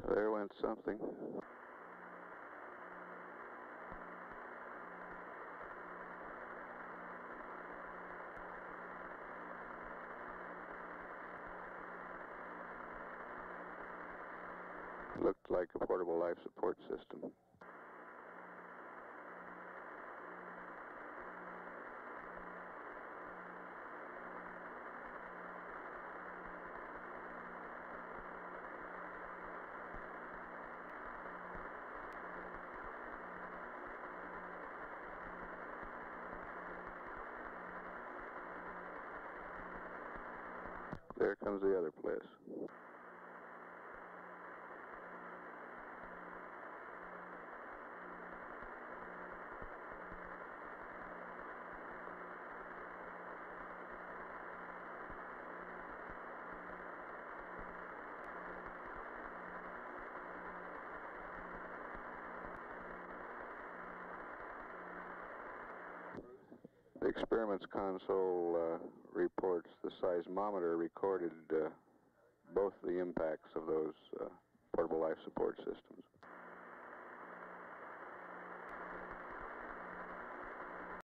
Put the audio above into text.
There went something. Looked like a portable life support system. There comes the other place. The experiments console reports the seismometer recorded both the impacts of those portable life support systems.